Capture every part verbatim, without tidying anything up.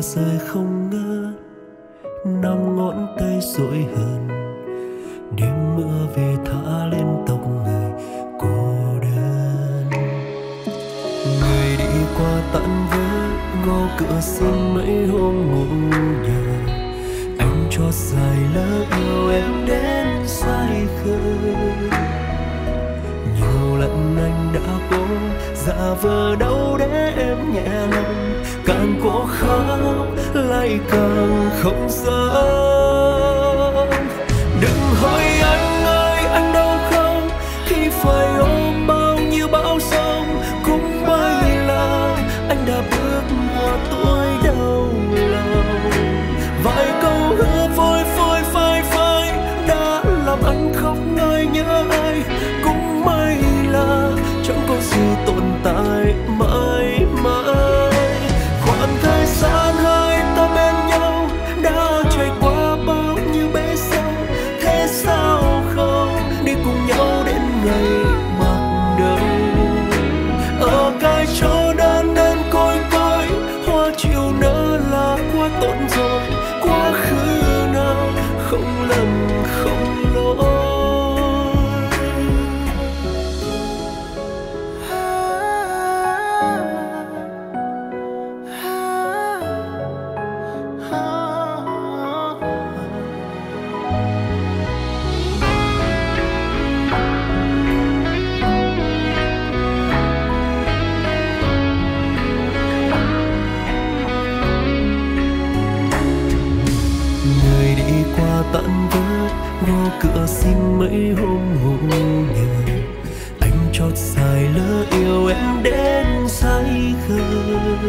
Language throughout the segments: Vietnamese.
rơi không ngớt, năm ngón tay dỗi hơn. Đêm mưa về thả lên tóc người cô đơn. Người đi qua tận với ngõ cửa xin mấy hôm ngủ nhờ. Anh cho dài lỡ yêu em đến say khơi. Nhiều lần anh đã cố giả vờ đâu để em nhẹ lòng, càng cố khóc lại càng không dám. Đừng hỏi anh ơi anh đâu không, khi phải ôm bao nhiêu bão giông. Cũng may là anh đã bước qua tuổi đau lòng. Vài câu hứa vội vội phai phai đã làm anh khóc ngơi nhớ ai. Cũng may là chẳng có gì tồn tại mãi mãi. Khoảng thời gian hai ta bên nhau đã trải qua bao nhiêu bể sâu. Thế sao không đi cùng nhau đến ngày mặc đầu. Ở cái chỗ đơn đơn côi côi, hoa chiều nở là quá tổn rồi. Quá khứ nào không lầm không lỗi. Tận vớt ngõ cửa xin mấy hôm ngủ nhờ. Anh chót dài lỡ yêu em đến say khơi.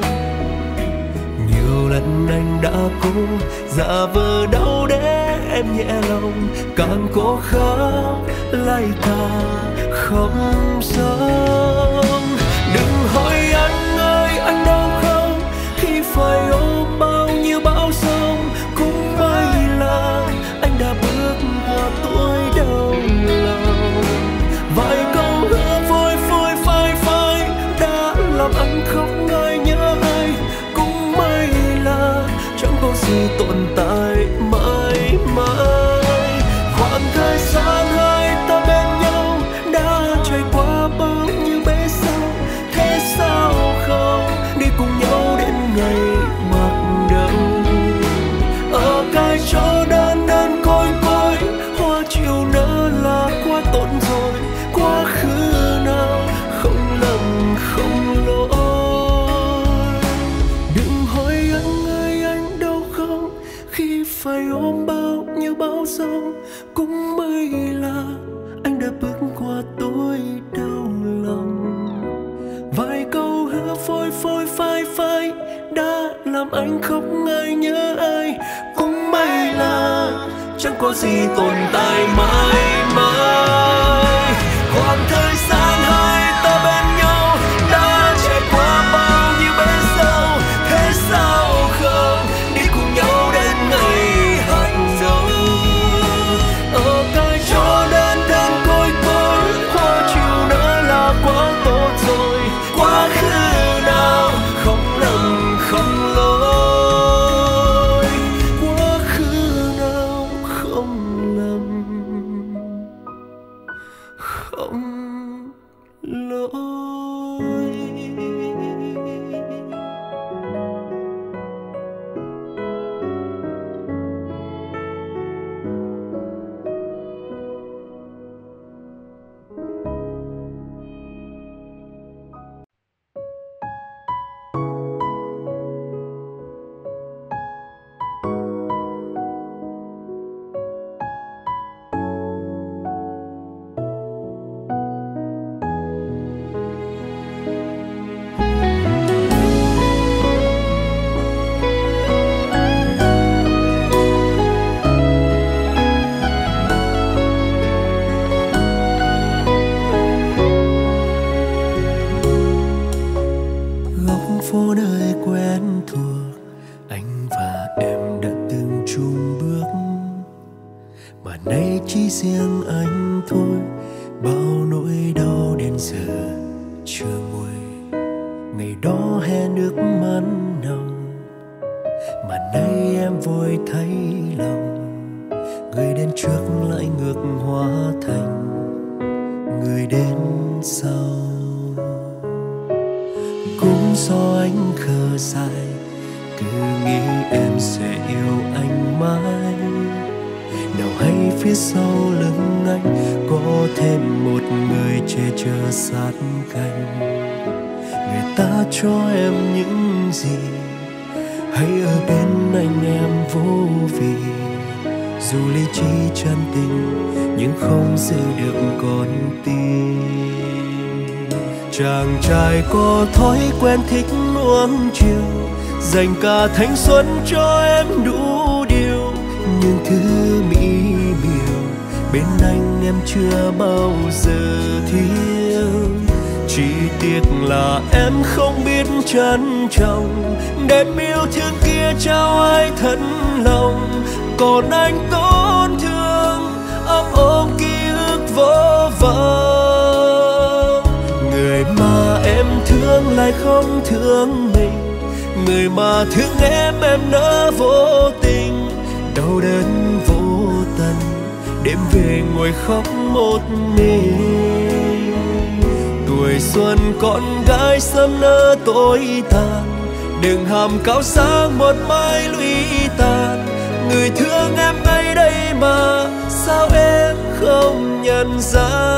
Nhiều lần anh đã cố giả vờ đau để em nhẹ lòng, càng cố khóc lại càng không xong. Đừng hỏi anh ơi anh đâu không, khi phải ôm bao nhiêu bão giông. Cũng may là anh đã bước qua tuổi đau lòng. Vài câu hứa vội vội phai phai đã làm anh khóc ngơi nhớ ai. Cũng may là chẳng có gì tồn tại mãi mãi. Khoảng thời gian hai ta bên nhau đã trải qua bao nhiêu bể sâu. Thế sao không đi cùng nhau đến ngày mặc đầu. Ở cái chỗ đơn đơn côi côi, hoa chiều nở là quá tổn rồi. Quá khứ nào không lầm không lỗi. Đừng hỏi anh ơi anh đâu không, khi phải ôm bao nhiêu bão giông. Cũng may là anh đã bước qua tuổi đau lòng. Vài câu hứa phôi phôi phai phai đã làm anh khóc ngơi nhớ ai. Cũng may là chẳng có gì tồn tại mãi mãi. Khoảng thời gian hai ta bên nhau đã trải qua bao nhiêu bể sâu. Thế sao không đi cùng nhau đến ngày hạnh dấu. Ở cái chỗ đơn đơn côi côi, hoa chiều nở là quá tốt rồi. Quá khứ nào không lầm không lỗi. Quá khứ nào không lầm không lỗi. Phố nơi quen thuộc, anh và em đã từng chung bước. Mà nay chỉ riêng anh thôi, bao nỗi đau đến giờ chưa nguôi. Ngày đó hè nước mắt nồng, mà nay em vội thấy lòng. Người đến trước lại ngược hóa thành người đến sau. Cũng do anh khờ dại, cứ nghĩ em sẽ yêu anh mãi. Nào hay phía sau lưng anh có thêm một người che chở sát cánh. Người ta cho em những gì, hãy ở bên anh em vô vì. Dù lý trí chân tình nhưng không giữ được con tim. Chàng trai có thói quen thích nuông chiều, dành cả thanh xuân cho em đủ điều. Nhưng thứ mỹ miều bên anh em chưa bao giờ thiếu. Chỉ tiếc là em không biết trân trọng, đem yêu thương kia trao ai thật lòng. Còn anh tổn thương ấp ôm ký ức vô vọng. Người mà em thương lại không thương mình, người mà thương em em nỡ vô tình. Đau đớn vô tận đêm về ngồi khóc một mình. Tuổi xuân con gái sớm nỡ tối tàn, đừng hàm cao sang một mai lụy tàn. Người thương em ngay đây mà sao em không nhận ra.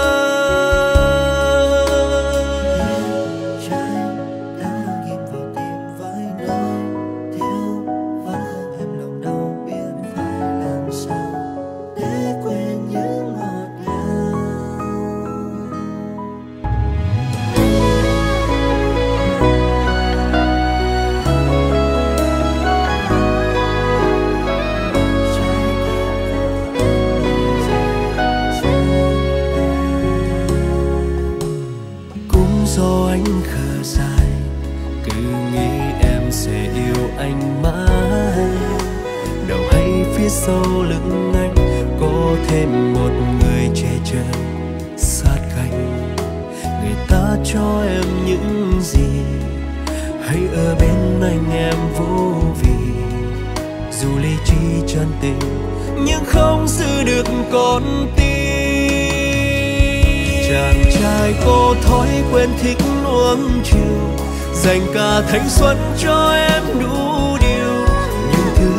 Sau lưng anh có thêm một người che chở sát cánh. Người ta cho em những gì, hãy ở bên anh em vô vì. Dù lý trí chân tình nhưng không giữ được con tim. Chàng trai có thói quen thích nuông chiều, dành cả thanh xuân cho em đủ điều. Nhưng thứ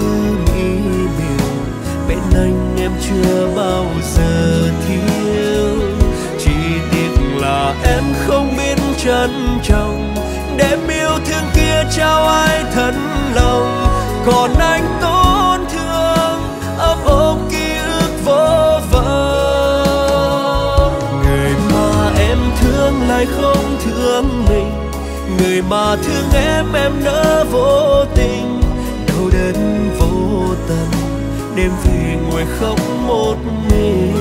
bên anh em chưa bao giờ thiếu. Chỉ tiếc là em không biết trân trọng, đem yêu thương kia trao ai thật lòng. Còn anh tổn thương ấp ôm ký ức vô vọng. Người mà em thương lại không thương mình, người mà thương em em nỡ vô tình. Đau đớn vô tận đêm về ngồi khóc một mình.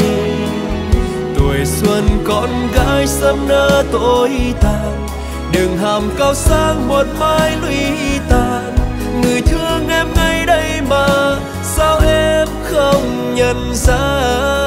Tuổi xuân con gái sớm nỡ tối tàn, đừng hàm cao sang một mai lụy tàn. Người thương em ngay đây mà sao em không nhận ra.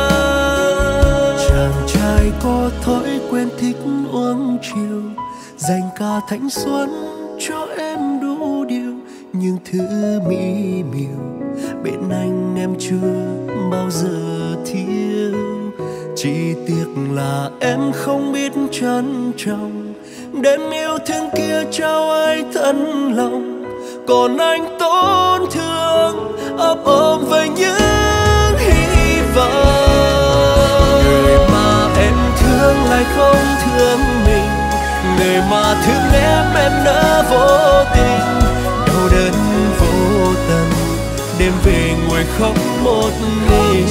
Chàng trai có thói quen thích uống chiều, dành cả thanh xuân cho em đủ điều. Nhưng thứ mỹ miều bên anh em chưa bao giờ thiếu. Chỉ tiếc là em không biết trân trọng, đem yêu thương kia trao ai thân lòng. Còn anh tổn thương ấp ôm với những hy vọng. Người mà em thương lại không thương mình, người mà thương em em nỡ vô tình. Đau đớn vô tận đêm về ngồi khóc một mình.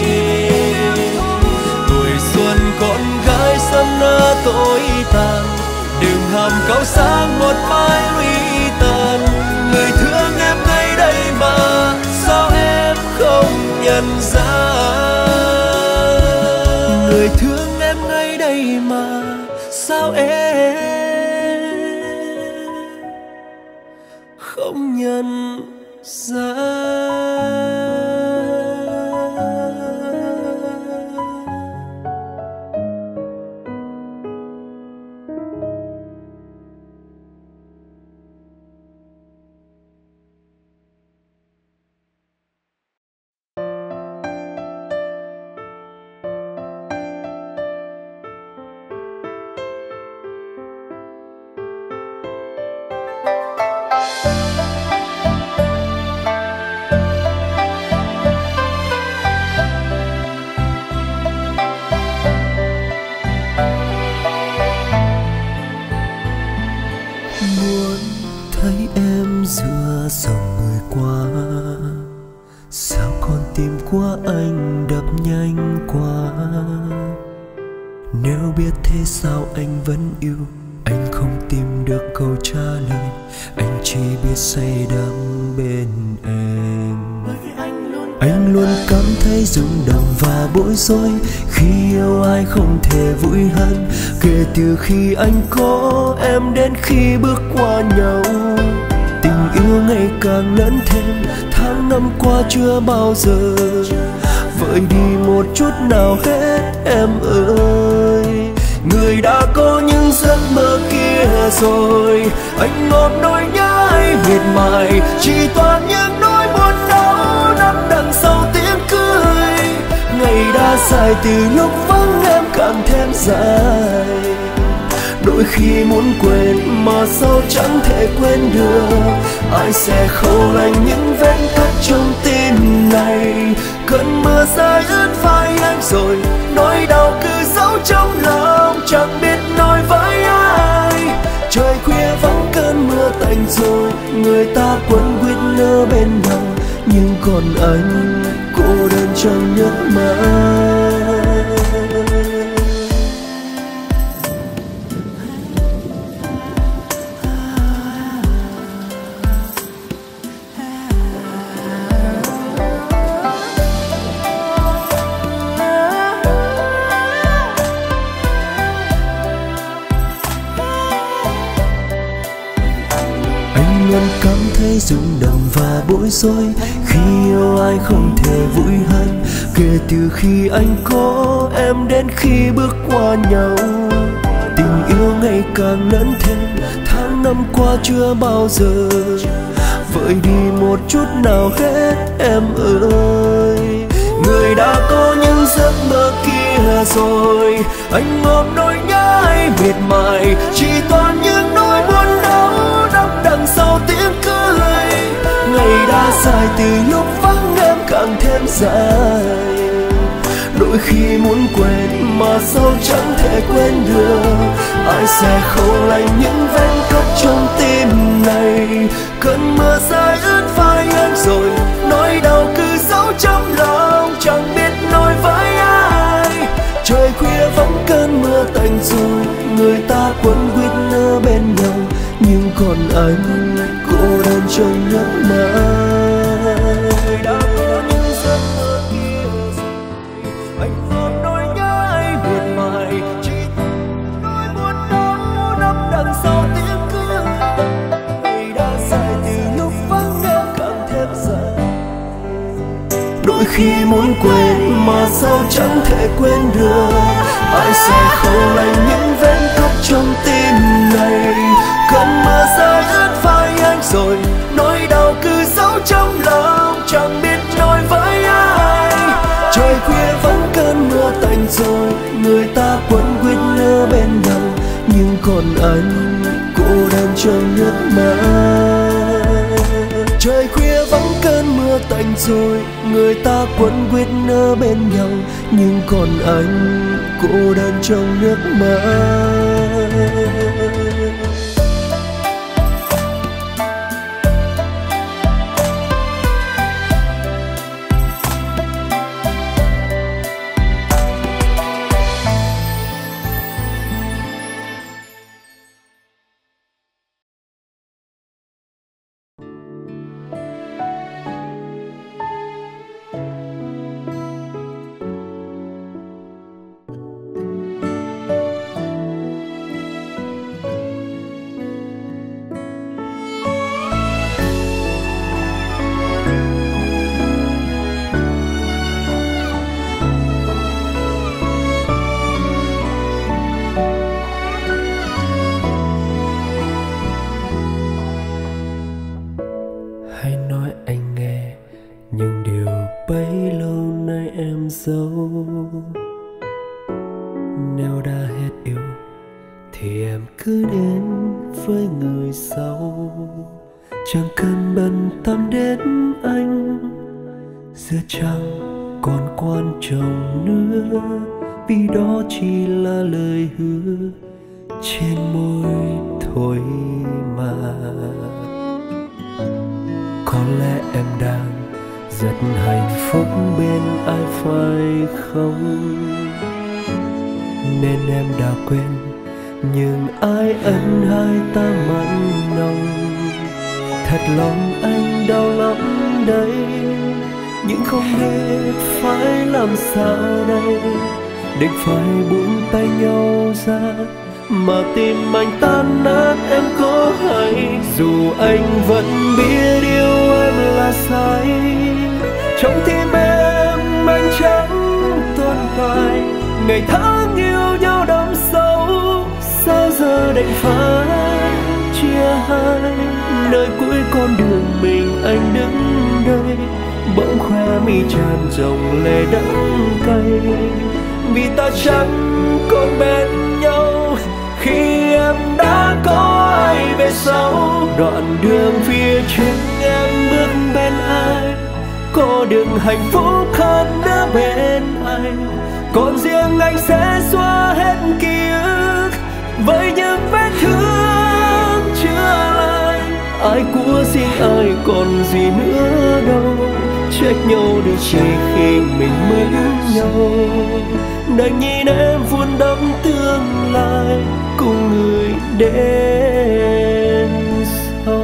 Tuổi xuân con gái sớm nỡ tối tàn, đừng hàm cao sang một mai lụy tàn. Người thương em ngay đây mà sao em không nhận ra. Người thương em ngay đây mà sao em không nhận ra. được câu trả lời, anh chỉ biết say đắm bên em. Anh luôn cảm thấy rung động và bối rối khi yêu ai không thể vui hơn, kể từ khi anh có em đến khi bước qua nhau. Tình yêu ngày càng lớn thêm, tháng năm qua chưa bao giờ vơi đi một chút nào hết em ơi. Người đã có những giấc mơ kia rồi, anh ngọt nỗi nhớ ấy miệt mài, chỉ toàn những nỗi buồn đau nằm đằng sau tiếng cười. Ngày đã dài từ lúc vắng em càng thêm dài, đôi khi muốn quên mà sao chẳng thể quên được. Ai sẽ khâu lành những vết cắt trong tim này, cơn mưa rơi ướt vai anh rồi, nỗi đau cứ giấu trong lòng chẳng biết nói với ai. Trời khuya vắng cơn mưa tạnh rồi, người ta quấn quýt ở bên nhau, nhưng còn anh cô đơn trong giấc mơ. Luôn cảm thấy rung động và bối rối khi yêu ai không thể vui hơn, kể từ khi anh có em đến khi bước qua nhau. Tình yêu ngày càng lớn thêm, tháng năm qua chưa bao giờ vơi đi một chút nào hết em ơi. Người đã có những giấc mơ kia rồi, anh ngọt nỗi nhớ ấy miệt mài, chỉ toàn những nỗi buồn đau nằm đằng sau tiếng cười. Ngày đã dài từ lúc vắng em càng thêm dài, đôi khi muốn quên mà sao chẳng thể quên được. Ai sẽ khâu lành những vết cắt trong tim này, cơn mưa rơi ướt vai anh rồi, nỗi đau cứ giấu trong lòng chẳng biết nói với ai. Trời khuya vắng cơn mưa tạnh rồi, người ta quấn quýt ở bên nhau, nhưng còn anh cô đơn trong giấc mơ. Người đã có những giấc mơ kia rồi, anh ngọt nỗi nhớ ấy miệt mài, chỉ nỗi buồn đau nằm đằng sau tiếng cười. Ngày đã dài từ lúc vắng em càng thêm dài, đôi khi muốn quên mà sao chẳng thể quên được. Ai sẽ khâu lành những vết cắt trong tim này, cơn mưa rơi ướt vai anh rồi, nỗi đau cứ giấu trong lòng chẳng biết nói với ai. Trời khuya vắng cơn mưa tạnh rồi, người ta quấn quýt ở bên nhau, nhưng còn anh cô đơn trong giấc mơ. Trời khuya vắng cơn mưa tạnh rồi, người ta quấn quýt ở bên nhau, nhưng còn anh cô đơn trong giấc mơ. Nếu đã hết yêu thì em cứ đến với người sau, chẳng cần bận tâm đến anh. Giờ chẳng còn quan trọng nữa, vì đó chỉ là lời hứa trên môi thôi mà. Có lẽ em đang rất hạnh phúc bên ai phải không, nên em đã quên nhưng ai ân hai ta mặn nồng. Thật lòng anh đau lắm đấy, nhưng không biết phải làm sao đây. Định phải buông tay nhau ra, mà tim anh tan nát em có hay. Dù anh vẫn biết yêu em là sai, trong tim em anh chẳng tồn tại. Ngày tháng yêu nhau đậm sâu, sao giờ đành phải chia hai. Nơi cuối con đường mình anh đứng đây, bỗng khoe mi tràn dòng lệ đắng cay. Vì ta chẳng còn bên nhau khi em đã có ai về sau. Đoạn đường phía trước em bước bên ai, có đường hạnh phúc hơn nữa bên anh. Còn riêng anh sẽ xóa hết ký ức với những vết thương chưa lành. Ai của riêng ai còn gì nữa đâu, trách nhau được chỉ khi mình mất nhau. Đành nhìn em vun đắp tương lai cùng người đến sau.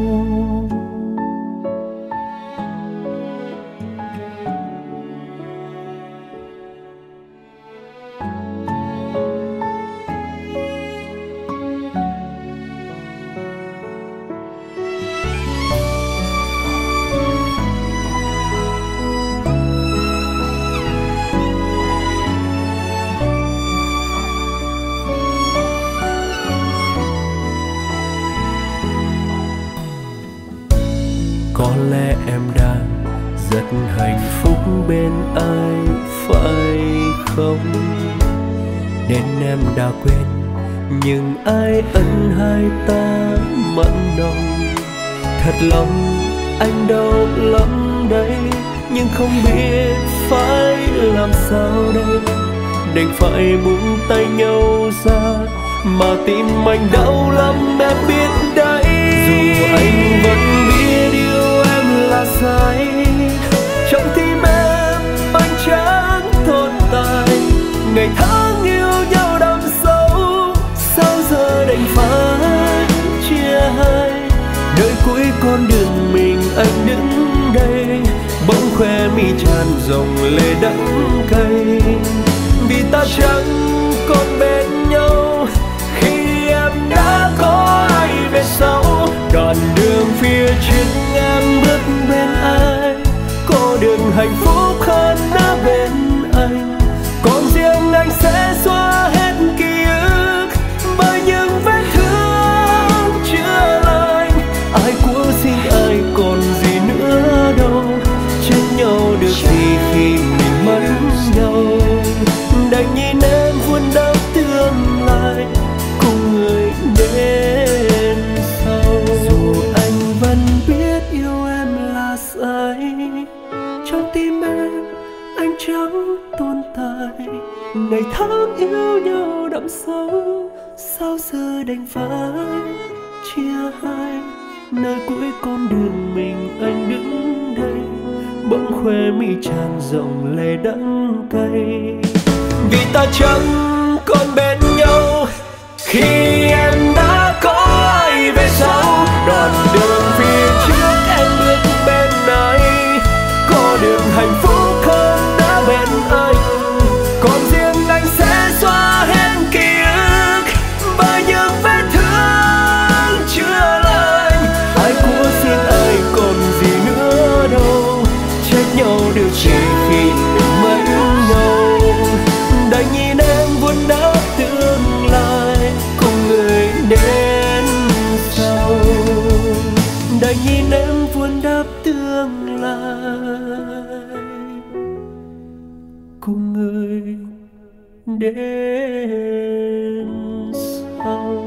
Có lẽ em đang rất hạnh phúc bên ai phải không, nên em đã quên nhưng ai ân hai ta mặn nồng. Thật lòng anh đau lắm đấy, nhưng không biết phải làm sao đây. Đành phải buông tay nhau ra, mà tim anh đau lắm em biết đấy. Dù anh vẫn biết yêu em là sai, trong tim em anh chẳng tồn tại. Ngày tháng yêu nhau đậm sâu, sao giờ đành phải chia hai. Nơi cuối con đường mình anh đứng đây, bỗng khoe mi tràn dòng lệ đắng cay. Vì ta chẳng còn bên nhau khi em đã có ai về sau. Đoạn đường phía trước em bước bên ai, có đường hạnh phúc hơn nữa bên anh. Còn riêng anh sẽ xóa hết ký ức với những vết thương chưa lành. Ai của riêng ai còn gì nữa đâu, trách nhau được gì khi mình mất nhau. Đành nhìn em vun đắp tương lai cùng người đến sau. Dù anh vẫn biết yêu em là sai, trong tim em anh chẳng tồn tại. Ngày tháng yêu nhau đậm sâu, sao giờ đành phải chia hai. Nơi cuối con đường mình anh đứng đây, bỗng khoe mi tràn dòng lệ đắng cay. Vì ta chẳng còn bên nhau khi em đã có ai về sau. Đoạn đường phía trước em bước bên ai, có đường hạnh phúc hơn đã bên anh. Còn riêng anh sẽ xóa hết ký ức với những vết thương chưa lành. Ai của riêng ai còn gì nữa đâu, trách nhau được chỉ khi mình mất nhau. Đành nhìn em vun đắp tương lai cùng người đến sau. Đành nhìn em vun đắp tương lai cùng người đến sau.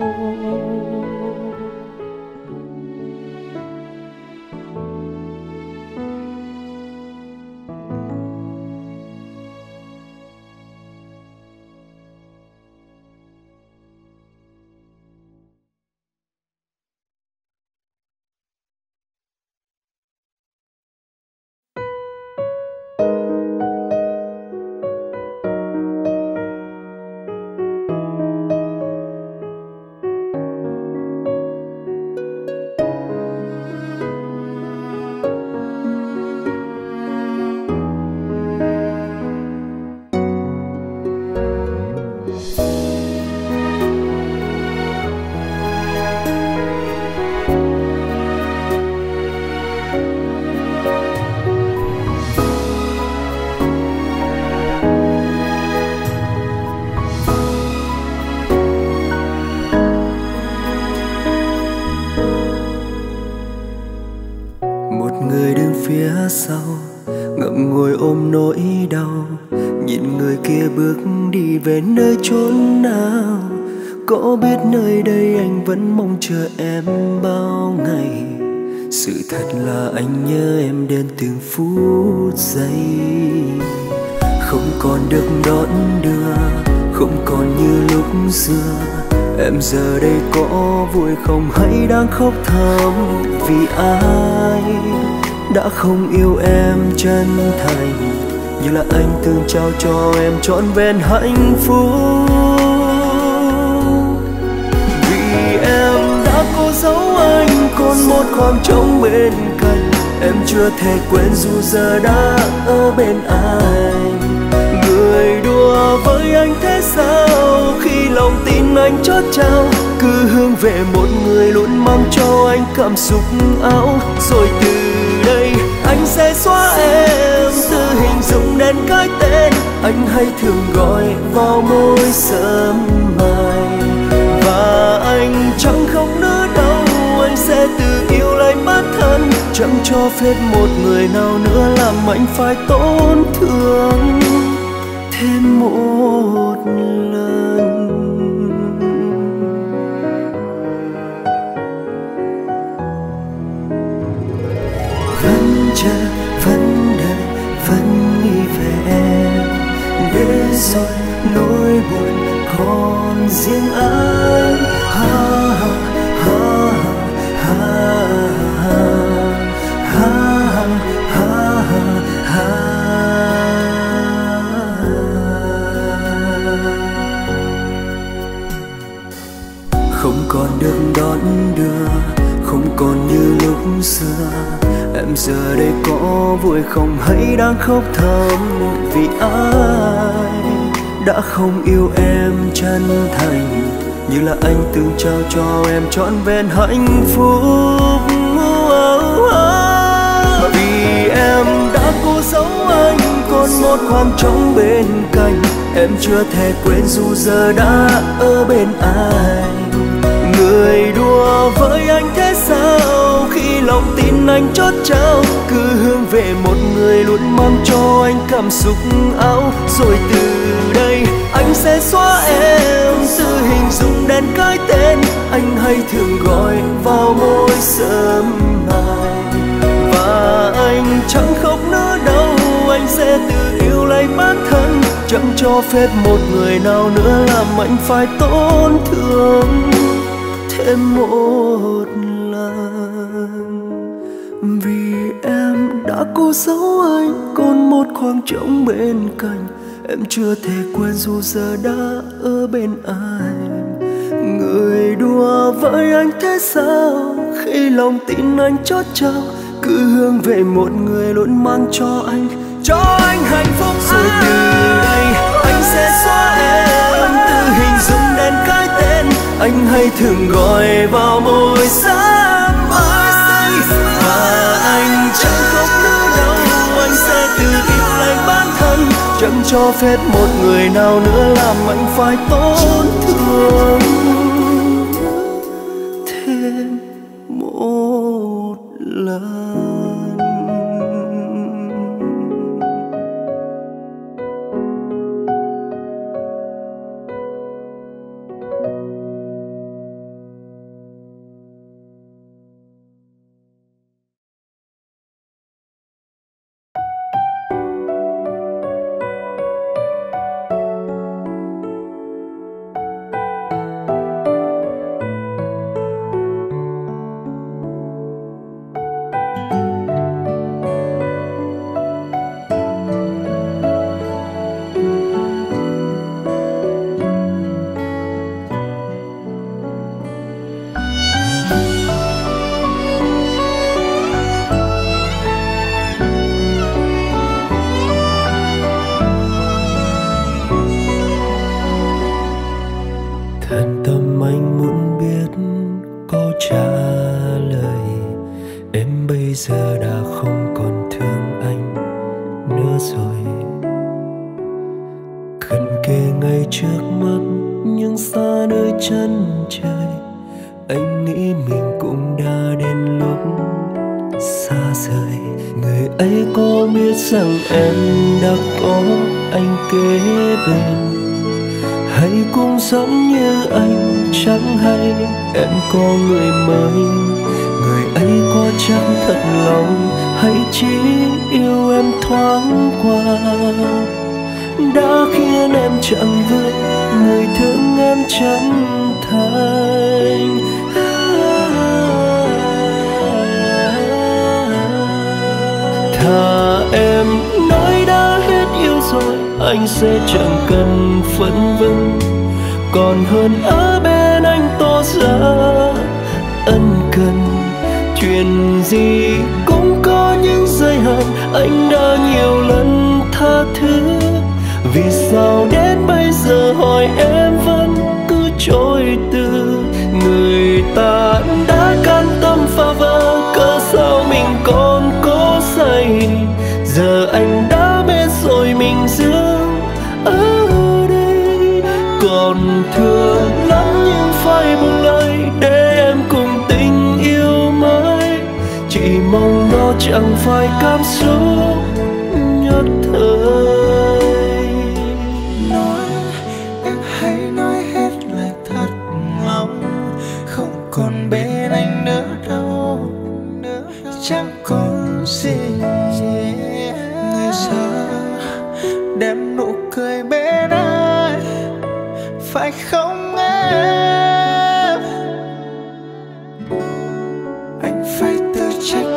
phía sau, ngậm ngùi ôm nỗi đau, nhìn người kia bước đi về nơi chốn nào. Có biết nơi đây anh vẫn mong chờ em bao ngày. Sự thật là anh nhớ em đến từng phút giây. Không còn được đón đưa, không còn như lúc xưa. Em giờ đây có vui không hay đang khóc thầm vì ai đã không yêu em chân thành như là anh từng trao cho em trọn vẹn hạnh phúc. Vì em đã cố giấu anh còn một khoảng trống bên cạnh, em chưa thể quên dù giờ đã ở bên anh. Người đùa với anh thế sao khi lòng tin anh chót trao, cứ hướng về một người luôn mang cho anh cảm xúc áo. Rồi từ đây anh sẽ xóa em từ hình dung đến cái tên anh hay thường gọi vào môi sớm mai. Và anh chẳng khóc nữa đâu, anh sẽ tự yêu lại bản thân, chẳng cho phép một người nào nữa làm anh phải tổn thương thêm một lần. Vẫn chờ, vẫn đợi, vẫn nghĩ về em, để rồi nỗi buồn còn riêng anh. Ha ha ha ha ha ha ha ha. Không còn được đón đưa, không còn như lúc xưa. Em giờ đây có vui không hay đang khóc thầm vì ai đã không yêu em chân thành như là anh từng trao cho em trọn vẹn hạnh phúc. Vì em đã cố giấu anh còn một khoảng trống bên cạnh, em chưa thể quên dù giờ đã ở bên anh. Người đùa với anh thế sao khi lòng tin anh chót trao, cứ hướng về một người luôn mang cho anh cảm xúc áo. Rồi từ đây anh sẽ xóa em từ hình dung đến cái tên anh hay thường gọi vào môi sớm mai. Và anh chẳng khóc nữa đâu, anh sẽ tự yêu lấy bản thân, chẳng cho phép một người nào nữa làm anh phải tổn thương thêm một lần. Vì em đã cố giấu anh còn một khoảng trống bên cạnh, em chưa thể quên dù giờ đã ở bên anh. Người đùa với anh thế sao khi lòng tin anh chót trao, cứ hướng về một người luôn mang cho anh cho anh hạnh phúc. Rồi từ đây anh sẽ xóa em từ hình dung đến cái tên anh hay thường gọi vào môi sớm mai. Và anh chẳng khóc nữa đâu, anh sẽ tự yêu lại bản thân, chẳng cho phép một người nào nữa làm anh phải tổn thương thêm một lần. Giờ đã không còn thương anh nữa rồi, gần kề ngay trước mắt nhưng xa nơi chân trời. Anh nghĩ mình cũng đã đến lúc xa rời, người ấy có biết rằng em đã có anh kế bên, hay cũng giống như anh chẳng hay em có người mới. Người ấy có chắc thật lòng hay chỉ yêu em thoáng qua, đã khiến em chẳng vững người thương em chân thành. Thà em nói đã hết yêu rồi, anh sẽ chẳng cần phân vân, còn hơn ở bên anh tỏ ra ân cần. Chuyện gì cũng có những giới hạn, anh đã nhiều lần tha thứ, vì sao đến bây giờ hỏi em vẫn cứ chối từ. Người ta đã can tâm phá vỡ, cớ sao mình còn cố say. Giờ anh đã biết rồi mình dưỡng ở đây, còn thương lắm nhưng phải buông lời để em cùng tình yêu mới. Chỉ mong đó chẳng phải cảm xúc nhất thời. Nói em hãy nói hết lời thật lòng, không còn bên anh nữa đâu, chẳng còn gì. Người giờ đem nụ cười bên anh, phải không em? Anh phải tự trách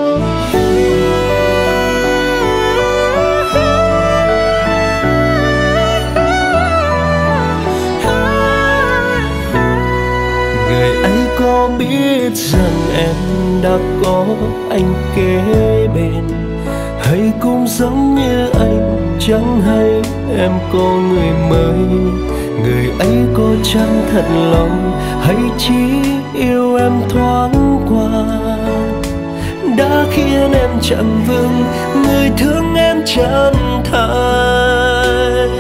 người ấy có biết rằng em đã có anh kế bên, hay cũng giống như anh chẳng hay em có người mới. Người ấy có chẳng thật lòng hay chỉ yêu em thoáng qua, đã khiến em chẳng vững người thương em chân thành.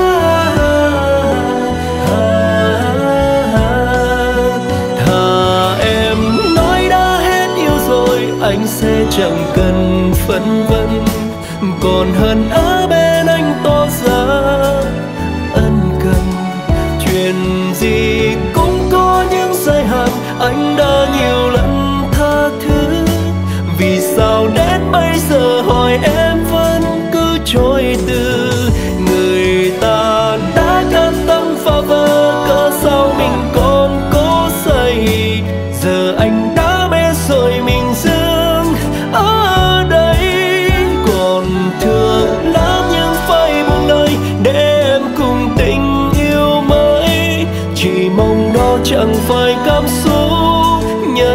Thà em nói đã hết yêu rồi, anh sẽ chẳng cần phân vân, còn hơn ở bên anh tỏ ra ân cần. Chuyện gì cũng có những giới hạn, anh đã nhiều lần tha thứ, vì sao đến bây giờ hỏi em vẫn cứ chối từ. Người ta đã can tâm phá vỡ, cớ sao mình còn cố say. Giờ anh đã biết rồi mình dừng ở đây, còn thương lắm nhưng phải buông lời để em cùng tình yêu mới. Chỉ mong đó chẳng phải cảm xúc nhất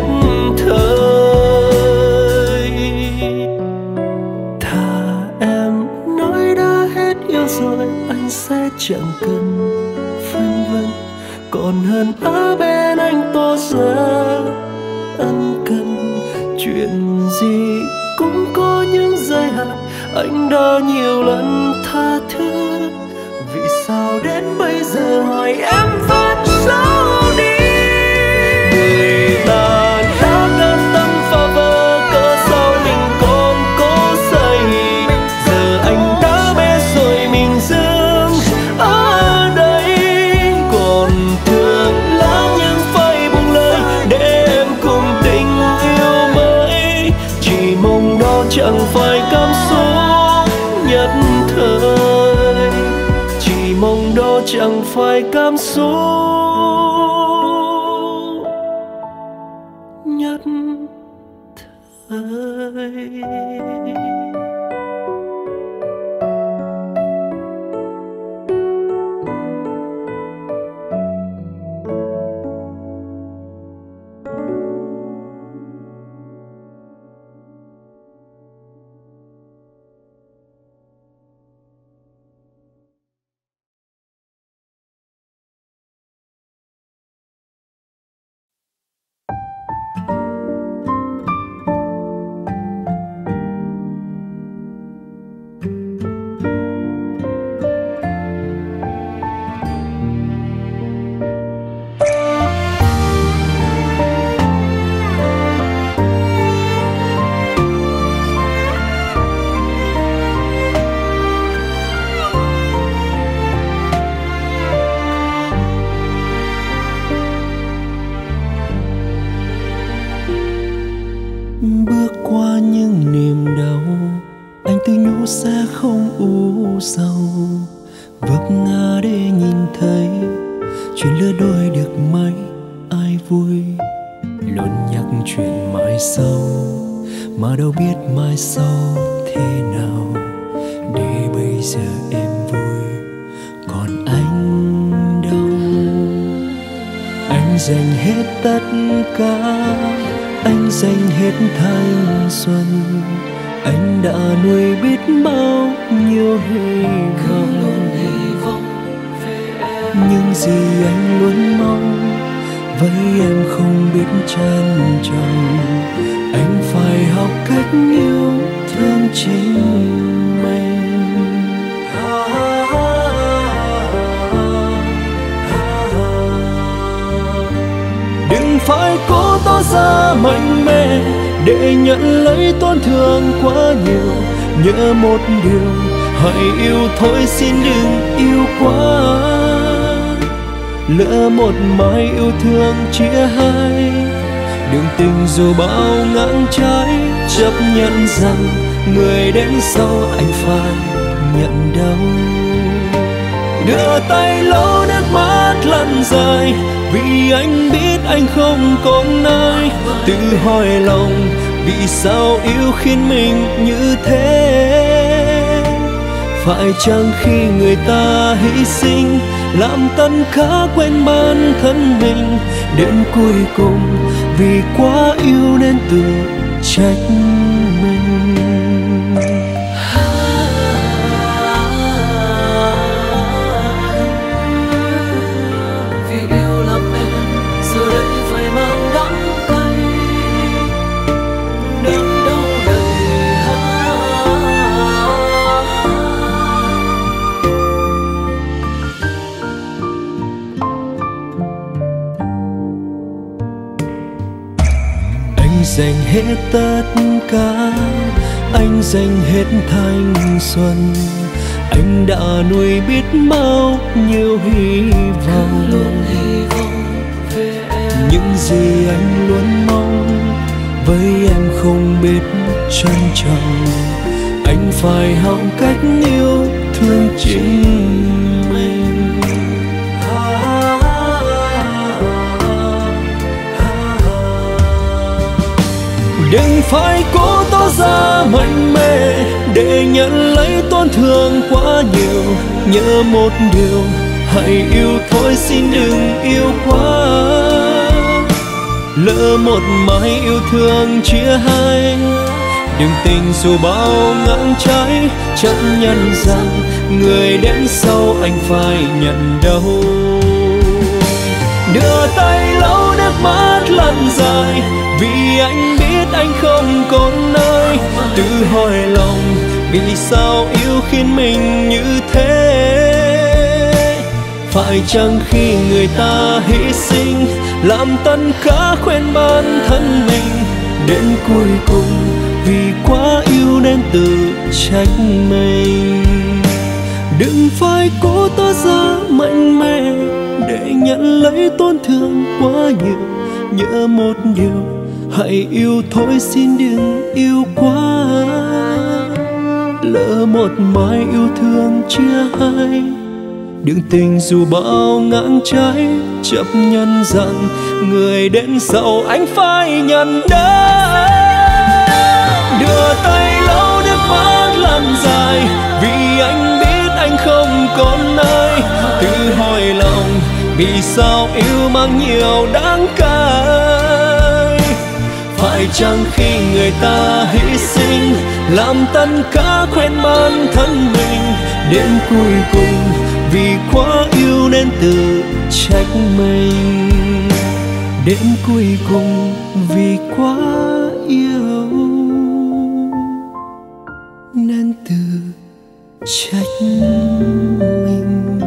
thời. Thà em nói đã hết yêu rồi, anh sẽ chẳng cần phân vân, còn hơn ở bên anh tỏ ra ân cần. Chuyện gì cũng có những giới hạn, anh đã nhiều lần tha thứ, vì sao đến bây giờ hỏi em vẫn giấu đi. Người ta đã can tâm phá vỡ, cớ sao mình còn cố say. Giờ anh đã biết rồi mình dừng ở đây, còn thương lắm nhưng phải buông lời để em cùng tình yêu mới. Chỉ mong đó chẳng phải cảm xúc nhất thời, chỉ mong đó chẳng phải cảm xúc nhất thời. bước qua những niềm đau, anh tự nhủ sẽ không u sầu, vấp ngã để nhìn thấy chuyện lứa đôi được mấy ai vui. Luôn nhắc chuyện mai sau mà đâu biết mai sau thế nào, để bây giờ em vui còn anh đâu. Anh dành hết tất cả, anh dành hết thanh xuân, anh đã nuôi biết bao nhiêu hy vọng. Nhưng gì anh luôn mong với em không biết trân trọng, anh phải học cách yêu thương chính mình. Đừng phải cố tỏ ra mạnh mẽ để nhận lấy tổn thương quá nhiều. Nhớ một điều, hãy yêu thôi xin đừng yêu quá. Lỡ một mai yêu thương chia hai, đường tình dù bao ngang trái, chấp nhận rằng người đến sau anh phải nhận đau. Đưa tay lau nước mắt lăn dài, vì anh biết anh không còn ai. Tự hỏi lòng vì sao yêu khiến mình như thế. Phải chăng khi người ta hy sinh, làm tất cả quên bản thân mình, đến cuối cùng vì quá yêu nên tự trách mình. Vì yêu lắm em, giờ đây phải mang đắng cay, đớn đau đầy Anh dành hết tất cả, anh dành hết thanh xuân, anh đã nuôi biết bao nhiêu hy vọng. Những gì anh luôn mong với em không biết trân trọng, anh phải học cách yêu thương chính mình. Đừng phải cố tỏ ra mạnh mẽ để nhận lấy tổn thương quá nhiều. Nhớ một điều, hãy yêu thôi xin đừng yêu quá. Lỡ một mai yêu thương chia hai, đường tình dù bao ngang trái, chấp nhận rằng người đến sau anh phải nhận đau. Đưa tay lau nước mắt lăn dài, vì anh biết anh không còn nơi. Tự hỏi lòng vì sao yêu khiến mình như thế. Phải chăng khi người ta hy sinh, làm tất cả quên bản thân mình, đến cuối cùng vì quá yêu nên tự trách mình. Đừng phải cố tỏ ra mạnh mẽ để nhận lấy tổn thương quá nhiều. Nhớ một điều, hãy yêu thôi xin đừng yêu quá. Lỡ một mai yêu thương chia hai, đường tình dù bao ngang trái, chấp nhận rằng người đến sau anh phải nhận đau. Đưa tay lau nước mắt lăn dài, vì anh biết anh không còn ai. Tự hỏi lòng vì sao yêu mang nhiều đắng cay. Phải chăng khi người ta hy sinh, làm tất cả quên bản thân mình, đến cuối cùng vì quá yêu nên tự trách mình. Đến cuối cùng vì quá yêu nên tự trách mình.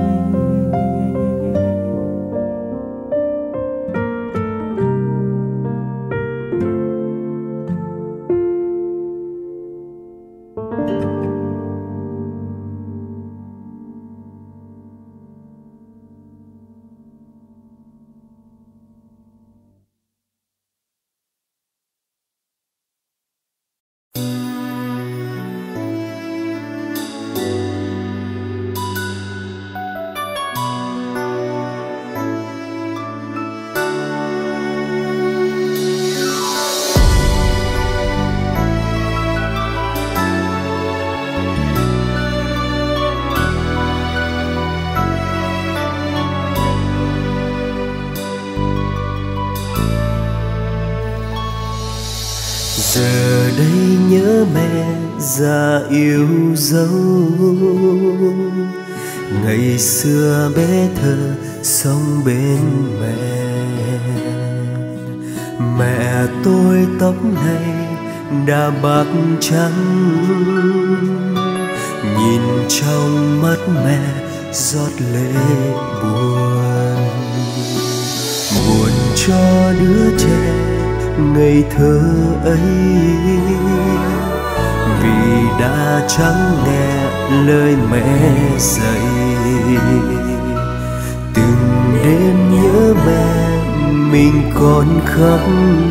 Giờ đây nhớ mẹ già yêu dấu, ngày xưa bé thơ sống bên mẹ. Mẹ tôi tóc này đã bạc trắng, nhìn trong mắt mẹ giọt lệ buồn. Buồn cho đứa trẻ ngây thơ ấy, vì đã chẳng nghe lời mẹ dạy. Từng đêm nhớ mẹ mình còn khóc,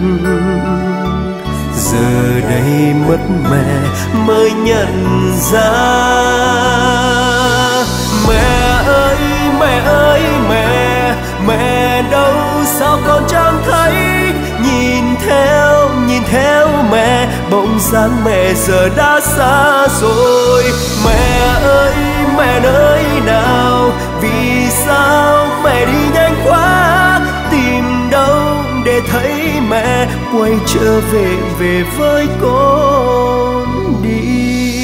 giờ đây mất mẹ mới nhận ra. Mẹ ơi mẹ ơi mẹ, mẹ đâu sao con chẳng thấy. Nhìn theo nhìn theo mẹ, bóng dáng mẹ giờ đã xa rồi. Mẹ ơi mẹ nơi nào, vì sao mẹ đi nhanh quá. Tìm đâu để thấy mẹ quay trở về, về với con đi.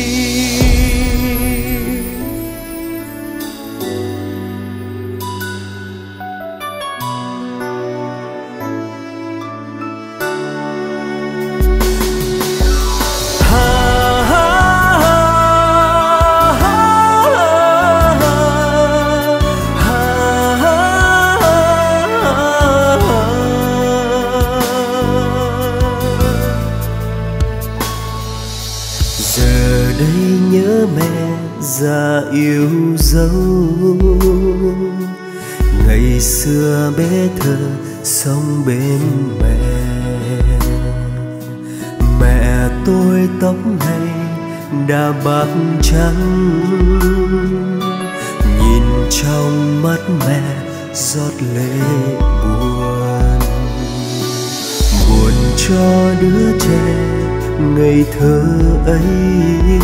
Già yêu dấu, ngày xưa bé thơ sống bên mẹ. Mẹ tôi tóc này đã bạc trắng, nhìn trong mắt mẹ giọt lệ buồn. Buồn cho đứa trẻ ngây thơ ấy,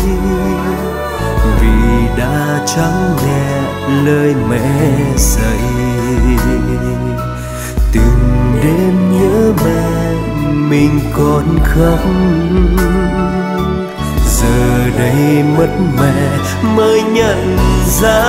vì đã chẳng nghe lời mẹ dạy. Từng đêm nhớ mẹ mình còn khóc, giờ đây mất mẹ mới nhận ra.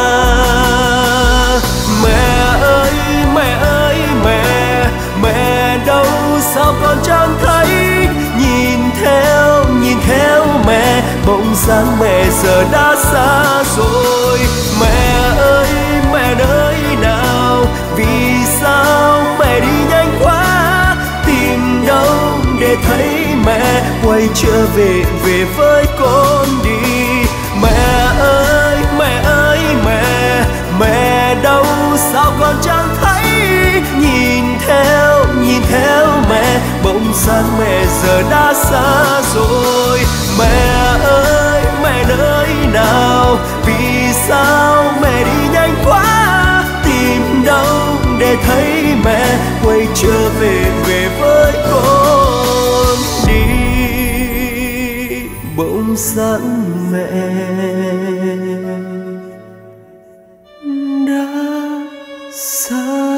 Mẹ ơi mẹ ơi mẹ, mẹ đâu sao con chẳng thấy. Nhìn theo nhìn theo mẹ, bóng dáng mẹ giờ đã xa rồi. Mẹ ơi mẹ nơi nào, vì sao mẹ đi nhanh quá. Tìm đâu để thấy mẹ quay trở về, về với con đi. Mẹ ơi mẹ ơi mẹ, mẹ đâu sao con chẳng thấy. Nhìn theo nhìn theo mẹ, bóng dáng mẹ giờ đã xa rồi. Mẹ ơi mẹ nơi nào, vì sao mẹ đi nhanh quá. Tìm đâu để thấy mẹ quay trở về, về với con đi. Bóng dáng mẹ đã xa.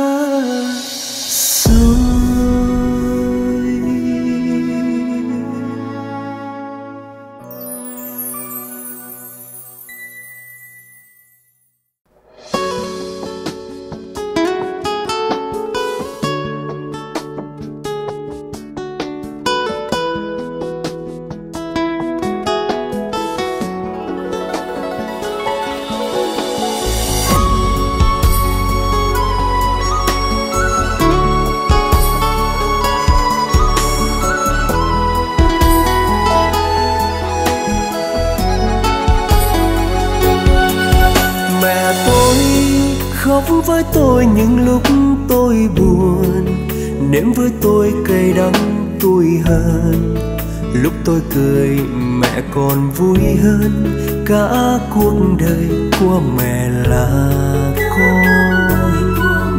Khóc với tôi những lúc tôi buồn, nếm với tôi cay đắng tủi hờn. Lúc tôi cười mẹ còn vui hơn, cả cuộc đời của mẹ là con.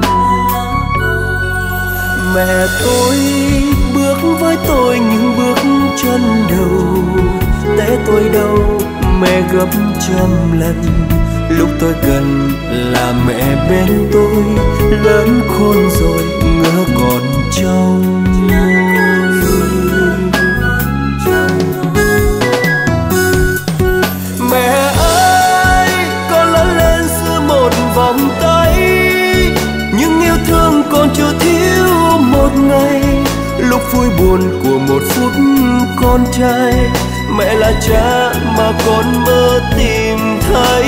Mẹ tôi bước với tôi những bước chân đầu, té tôi đâu mẹ gấp trăm lần. Lúc tôi cần là mẹ bên tôi, lớn khôn rồi ngỡ còn trong môi. của một phút con trai. Mẹ là cha mà con mơ tìm thấy.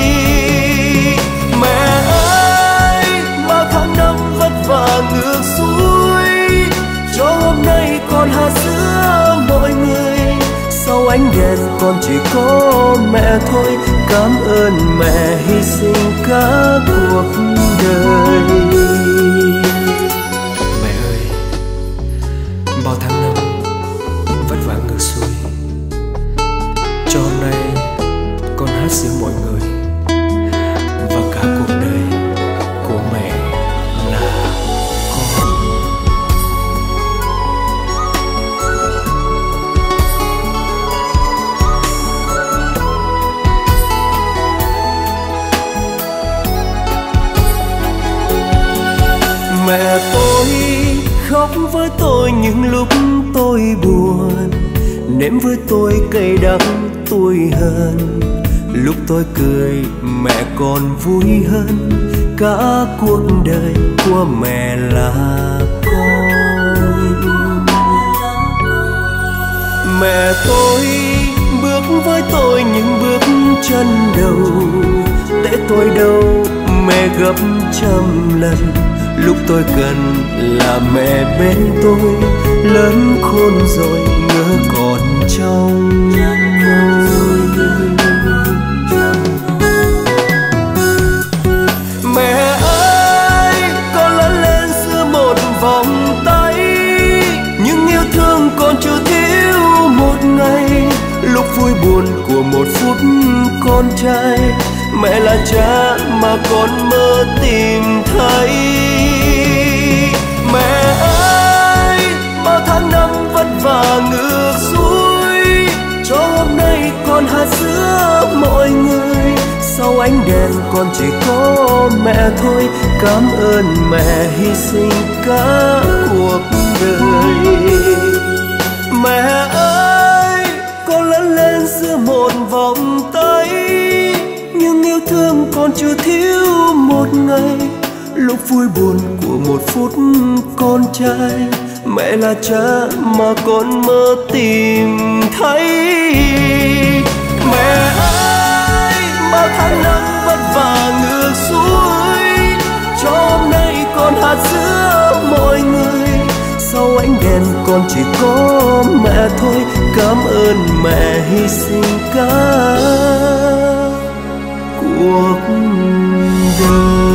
Mẹ ơi, bao tháng năm vất vả ngược xuôi, cho hôm nay con hạt sữa mọi người. Sau ánh đèn con chỉ có mẹ thôi. Cảm ơn mẹ hy sinh cả cuộc đời. Mẹ ơi, bao tháng năm vất vả ngược xuôi, cho hôm nay con hát sướng mọi người. Và cả cuộc đời của mẹ là con. Mẹ tôi khóc với tôi những lúc tôi buồn, nếm với tôi cay đắng tôi hờn. Lúc tôi cười mẹ còn vui hơn. Cả cuộc đời của mẹ là con. Mẹ tôi bước với tôi những bước chân đầu. Để tôi đâu mẹ gấp trăm lần. Lúc tôi cần là mẹ bên tôi. Lớn khôn rồi ngỡ còn trong môi. Mẹ ơi, con lớn lên giữa một vòng tay, nhưng yêu thương con chưa thiếu một ngày. Lúc vui buồn của một phút con trai. Mẹ là cha mà con mơ tìm thấy. Mẹ ơi, bao tháng năm vất vả ngược xuôi, cho hôm nay con hạt sữa mọi người. Sau ánh đèn con chỉ có mẹ thôi. Cảm ơn mẹ hy sinh cả cuộc đời. Mẹ ơi, con lớn lên giữa một vòng tay, nhưng yêu thương con chưa thiếu một ngày. Lúc vui buồn của một phút con trai. Mẹ là cha mà con mơ tìm thấy. Mẹ ơi, bao tháng năm vất vả ngược xuôi, cho hôm nay con hạt sữa mọi người. Sau ánh đèn con chỉ có mẹ thôi. Cảm ơn mẹ hy sinh cả cuộc đời.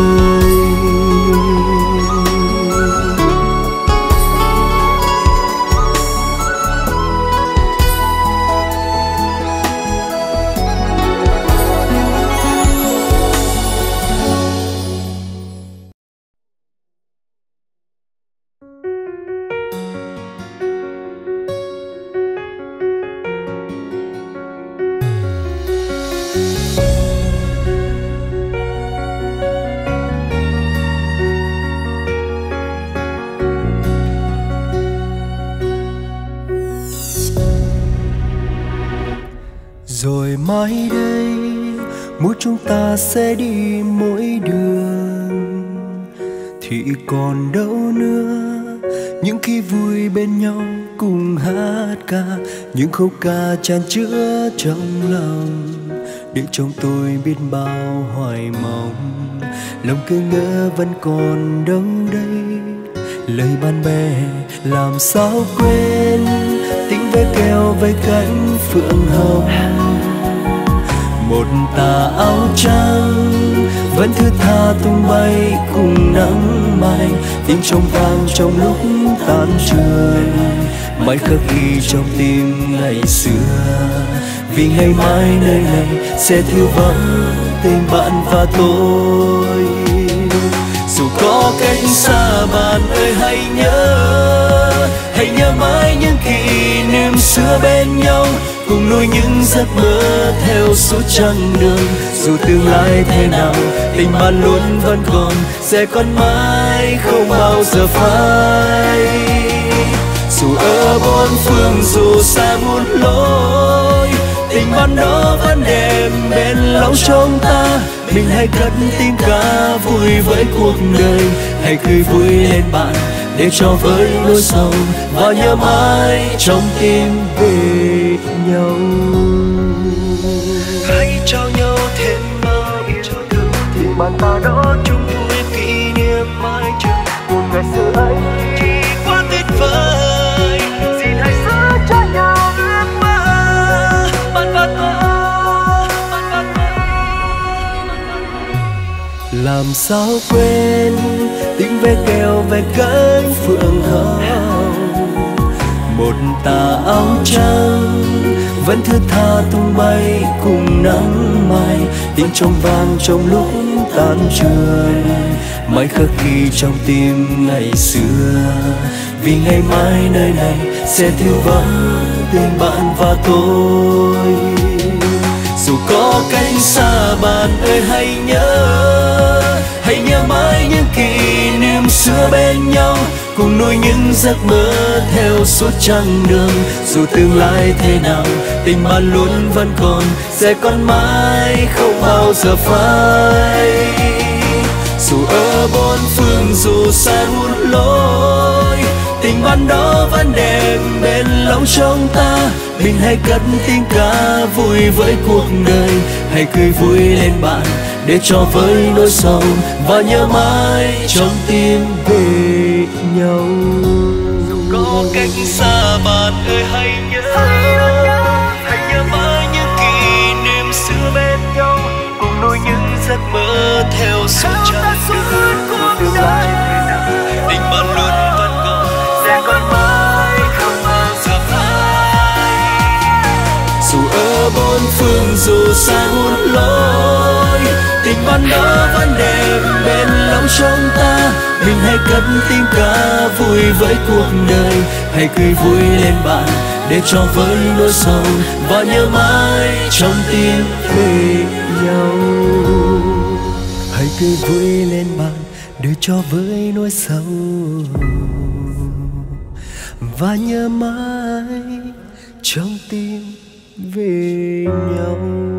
Rồi mai đây mỗi chúng ta sẽ đi mỗi đường, thì còn đâu nữa những khi vui bên nhau cùng hát ca. Những khúc ca tràn chứa trong lòng, để trong tôi biết bao hoài mong. Lòng cứ ngỡ vẫn còn đâu đây, lời bạn bè làm sao quên. Tiếng ve kêu với cánh phượng hồng, một tà áo trắng vẫn thướt tha tung bay cùng nắng mai. Tiếng trống vang trong lúc tan trường, mãi khắc ghi trong tim ngày xưa. Vì ngày mai nơi này sẽ thiếu vắng tình bạn và tôi. Dù có cách xa bạn ơi hãy nhớ, hãy nhớ mãi những kỷ niệm xưa bên nhau, cùng nuôi những giấc mơ theo suốt chặng đường. Dù tương lai thế nào tình bạn luôn vẫn còn, sẽ còn mãi không bao giờ phai. Dù ở bốn phương dù xa muôn lối, tình bạn đó vẫn đẹp bên lòng trong ta. Mình hãy cất tiếng ca vui với cuộc đời, hãy cười vui lên bạn để cho với nỗi sầu và nhớ mãi trong tim về nhau. Hãy trao nhau thêm bao yêu thương, thì bàn ta đó chung vui kỷ niệm mãi chừng một ngày xưa ấy chỉ quá tuyệt vời. Xin hãy giữ cho nhau ước mơ bạn và tôi, bạn và tôi. Làm sao quên tiếng ve kêu về cánh phượng hồng, một tà áo trắng vẫn thướt tha tung bay cùng nắng mai. Tiếng trong vang trong lúc tan trường mãi khắc ghi trong tim ngày xưa, vì ngày mai nơi này sẽ thiếu vắng tình bạn và tôi. Dù có cách xa bạn ơi hãy nhớ, hãy nhớ mãi những kỷ niệm xưa bên nhau, cùng nuôi những giấc mơ theo suốt chặng đường. Dù tương lai thế nào tình bạn luôn vẫn còn, sẽ còn mãi không bao giờ phai. Dù ở bốn phương dù xa hút lối, tình bạn đó vẫn đẹp bên lòng trong ta. Mình hãy cất tiếng ca vui với cuộc đời, hãy cười vui lên bạn để cho với nỗi sầu và nhớ mãi trong tim về nhau. Dù có cách xa bạn ơi hãy nhớ, hãy nhớ mãi những kỷ niệm xưa bên nhau, cùng nuôi những giấc mơ theo suốt chặng đường. Tương lai tình bạn luôn vẫn còn, sẽ còn mãi không bao giờ phai. Dù ở bốn phương dù xa hút lối, tình bạn đó vẫn đẹp bên lòng trong ta. Mình hãy cất tiếng ca vui với cuộc đời, hãy cười vui lên bạn để cho với nỗi sầu và nhớ mãi trong tim về nhau. Hãy cười vui lên bạn để cho với nỗi sầu và nhớ mãi trong tim về nhau.